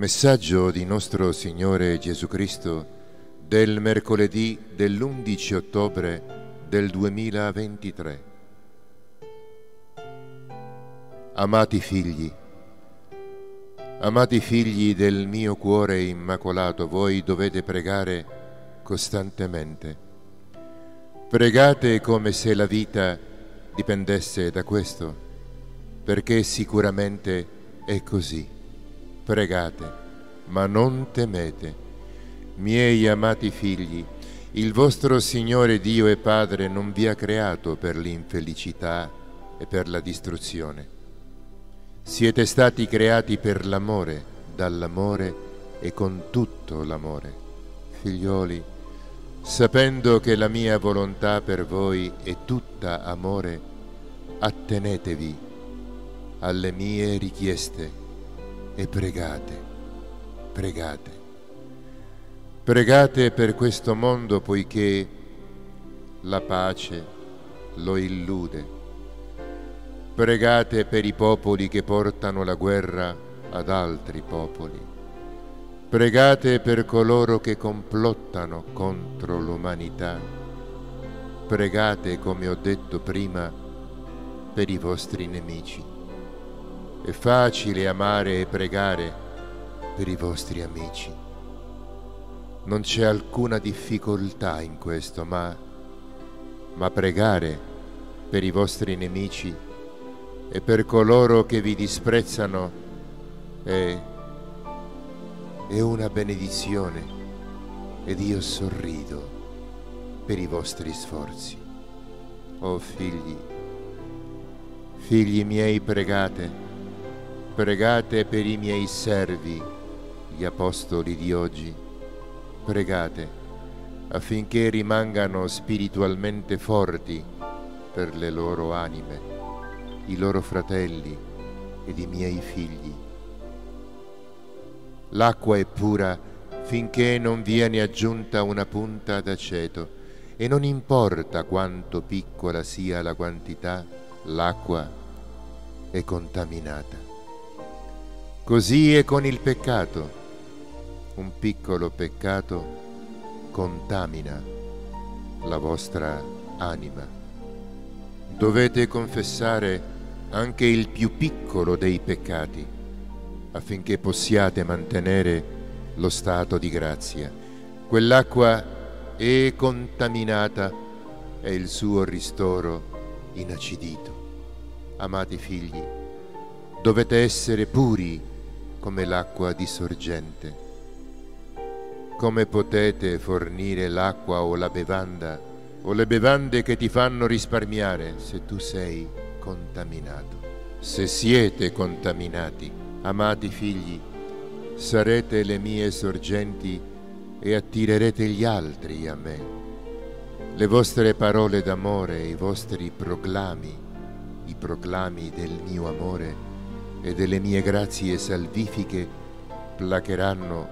Messaggio di nostro Signore Gesù Cristo del mercoledì dell'11 ottobre del 2023. Amati figli del mio cuore immacolato, voi dovete pregare costantemente. Pregate come se la vita dipendesse da questo, perché sicuramente è così. Pregate, ma non temete. Miei amati figli, il vostro Signore Dio e Padre non vi ha creato per l'infelicità e per la distruzione. Siete stati creati per l'amore, dall'amore e con tutto l'amore. Figlioli, sapendo che la mia volontà per voi è tutta amore, attenetevi alle mie richieste e pregate. Pregate per questo mondo, poiché la pace lo illude. Pregate per i popoli che portano la guerra ad altri popoli. Pregate per coloro che complottano contro l'umanità. Pregate, come ho detto prima, per i vostri nemici. È facile amare e pregare per i vostri amici. Non c'è alcuna difficoltà in questo, ma pregare per i vostri nemici e per coloro che vi disprezzano è una benedizione, ed io sorrido per i vostri sforzi. Oh figli miei, pregate per i miei servi, gli apostoli di oggi. Pregate affinché rimangano spiritualmente forti per le loro anime, i loro fratelli ed i miei figli. L'acqua è pura finché non viene aggiunta una punta d'aceto, e non importa quanto piccola sia la quantità, l'acqua è contaminata. Così è con il peccato. Un piccolo peccato contamina la vostra anima. Dovete confessare anche il più piccolo dei peccati affinché possiate mantenere lo stato di grazia. Quell'acqua è contaminata e il suo ristoro inacidito. Amati figli, dovete essere puri come l'acqua di sorgente. Come potete fornire l'acqua o la bevanda o le bevande che ti fanno risparmiare se tu sei contaminato? Se siete contaminati, amati figli, sarete le mie sorgenti e attirerete gli altri a me. Le vostre parole d'amore, i vostri proclami, i proclami del mio amore e delle mie grazie salvifiche placheranno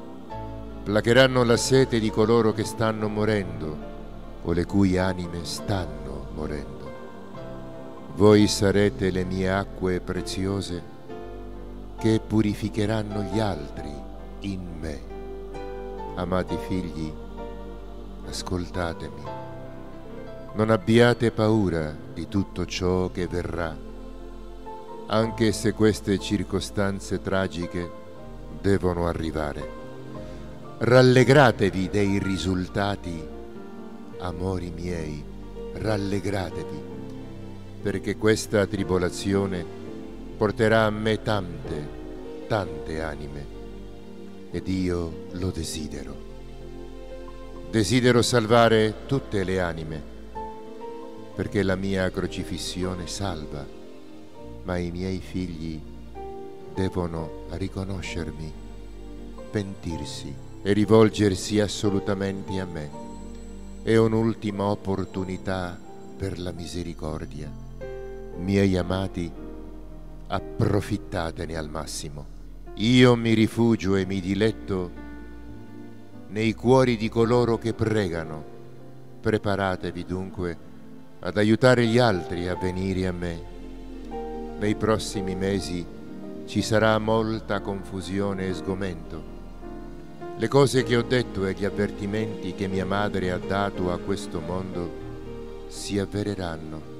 la sete di coloro che stanno morendo o le cui anime stanno morendo. Voi sarete le mie acque preziose che purificheranno gli altri in me. Amati figli, ascoltatemi. Non abbiate paura di tutto ciò che verrà, anche se queste circostanze tragiche devono arrivare. Rallegratevi dei risultati, amori miei, rallegratevi, perché questa tribolazione porterà a me tante anime, ed io lo desidero. Desidero salvare tutte le anime, perché la mia crocifissione salva. Ma i miei figli devono riconoscermi, pentirsi e rivolgersi assolutamente a me. È un'ultima opportunità per la misericordia. Miei amati, approfittatene al massimo. Io mi rifugio e mi diletto nei cuori di coloro che pregano. Preparatevi dunque ad aiutare gli altri a venire a me. Nei prossimi mesi ci sarà molta confusione e sgomento. Le cose che ho detto e gli avvertimenti che mia madre ha dato a questo mondo si avvereranno.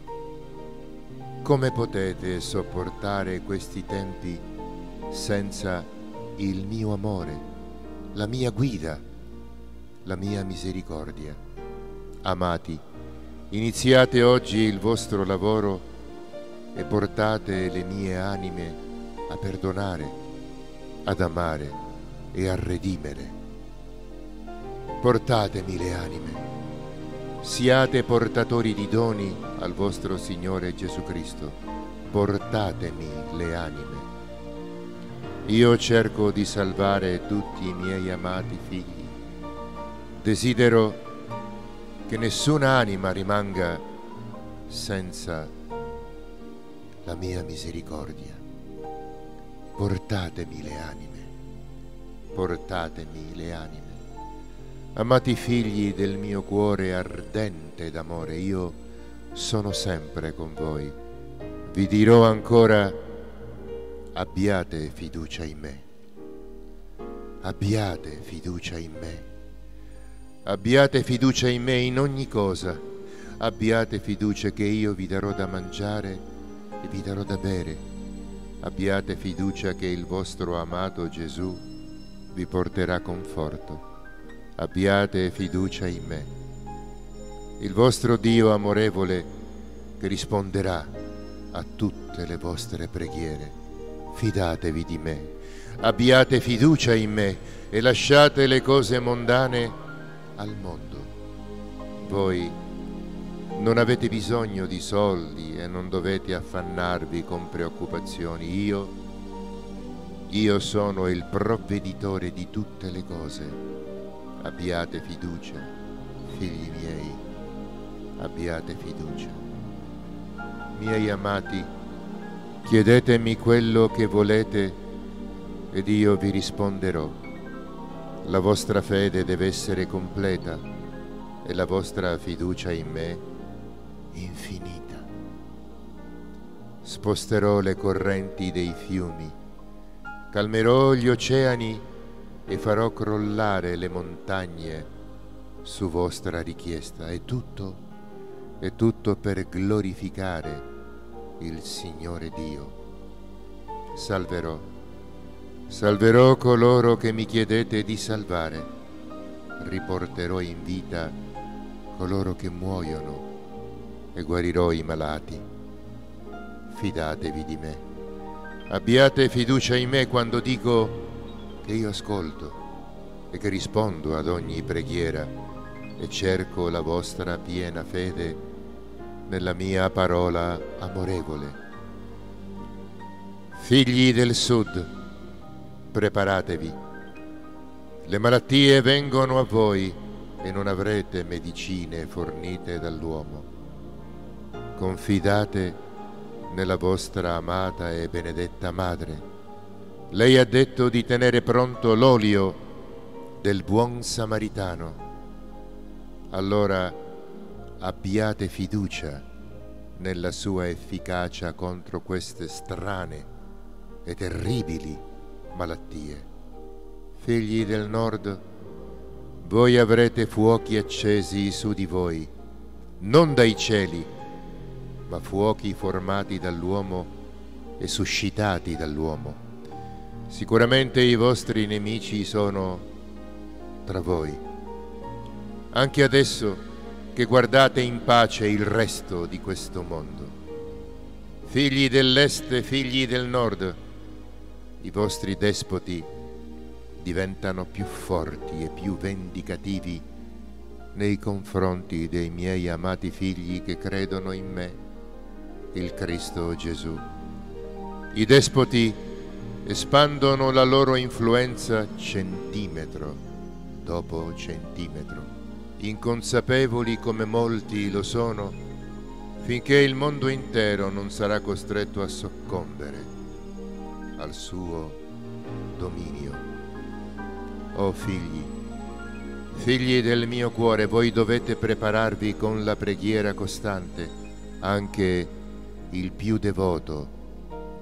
Come potete sopportare questi tempi senza il mio amore, la mia guida, la mia misericordia? Amati, iniziate oggi il vostro lavoro e portate le mie anime a perdonare, ad amare e a redimere. Portatemi le anime. Siate portatori di doni al vostro Signore Gesù Cristo. Portatemi le anime. Io cerco di salvare tutti i miei amati figli. Desidero che nessuna anima rimanga senza la mia misericordia. Portatemi le anime. Portatemi le anime. Amati figli del mio cuore ardente d'amore, io sono sempre con voi. Vi dirò ancora: abbiate fiducia in me. Abbiate fiducia in me. Abbiate fiducia in me in ogni cosa. Abbiate fiducia che io vi darò da mangiare e vi darò da bere. Abbiate fiducia che il vostro amato Gesù vi porterà conforto. Abbiate fiducia in me, il vostro Dio amorevole che risponderà a tutte le vostre preghiere. Fidatevi di me, abbiate fiducia in me e lasciate le cose mondane al mondo. Voi non avete bisogno di soldi e non dovete affannarvi con preoccupazioni. Io sono il provveditore di tutte le cose. Abbiate fiducia, figli miei, abbiate fiducia. Miei amati, chiedetemi quello che volete ed io vi risponderò. La vostra fede deve essere completa e la vostra fiducia in me infinita. Sposterò le correnti dei fiumi, calmerò gli oceani e farò crollare le montagne su vostra richiesta. È tutto per glorificare il Signore Dio. Salverò coloro che mi chiedete di salvare. Riporterò in vita coloro che muoiono e guarirò i malati. Fidatevi di me. Abbiate fiducia in me quando dico che io ascolto e che rispondo ad ogni preghiera e cerco la vostra piena fede nella mia parola amorevole. Figli del Sud, preparatevi. Le malattie vengono a voi e non avrete medicine fornite dall'uomo. Confidate nella vostra amata e benedetta Madre. Lei ha detto di tenere pronto l'olio del buon samaritano. Allora abbiate fiducia nella sua efficacia contro queste strane e terribili malattie. Figli del Nord, voi avrete fuochi accesi su di voi, non dai cieli, ma fuochi formati dall'uomo e suscitati dall'uomo. Sicuramente i vostri nemici sono tra voi. Anche adesso che guardate in pace il resto di questo mondo. Figli dell'Est e figli del Nord, i vostri despoti diventano più forti e più vendicativi nei confronti dei miei amati figli che credono in me, il Cristo Gesù. I despoti espandono la loro influenza centimetro dopo centimetro, inconsapevoli come molti lo sono, finché il mondo intero non sarà costretto a soccombere al suo dominio. Oh figli, figli del mio cuore, voi dovete prepararvi con la preghiera costante. Anche il più devoto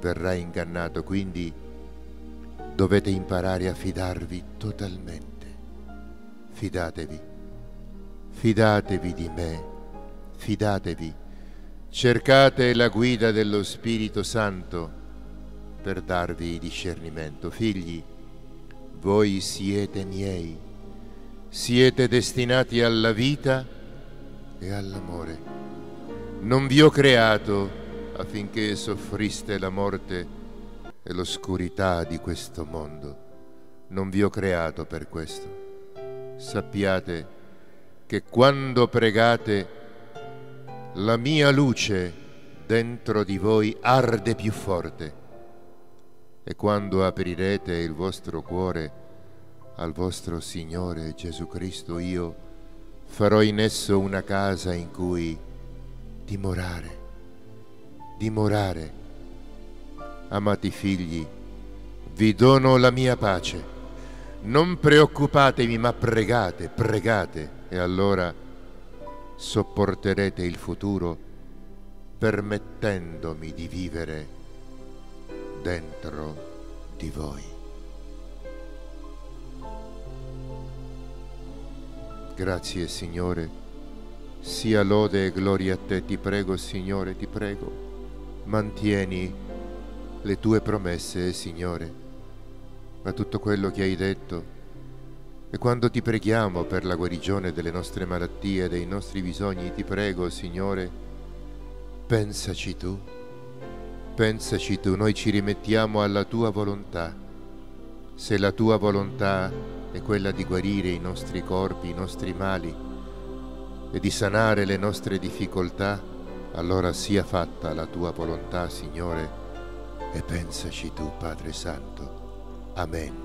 verrà ingannato, quindi dovete imparare a fidarvi totalmente. Fidatevi, fidatevi di me, fidatevi. Cercate la guida dello Spirito Santo per darvi discernimento. Figli, voi siete miei, siete destinati alla vita e all'amore. Non vi ho creato affinché soffriste la morte e l'oscurità di questo mondo. Non vi ho creato per questo. Sappiate che quando pregate, la mia luce dentro di voi arde più forte, e quando aprirete il vostro cuore al vostro Signore Gesù Cristo, io farò in esso una casa in cui dimorare. Amati figli, vi dono la mia pace. Non preoccupatevi, ma pregate, e allora sopporterete il futuro permettendomi di vivere dentro di voi. Grazie Signore, sia lode e gloria a te. Ti prego Signore, ti prego, mantieni le tue promesse Signore, a tutto quello che hai detto. E quando ti preghiamo per la guarigione delle nostre malattie, dei nostri bisogni, ti prego, Signore, pensaci tu, noi ci rimettiamo alla tua volontà. Se la tua volontà è quella di guarire i nostri corpi, i nostri mali e di sanare le nostre difficoltà, allora sia fatta la tua volontà, Signore, e pensaci tu, Padre Santo. Amen.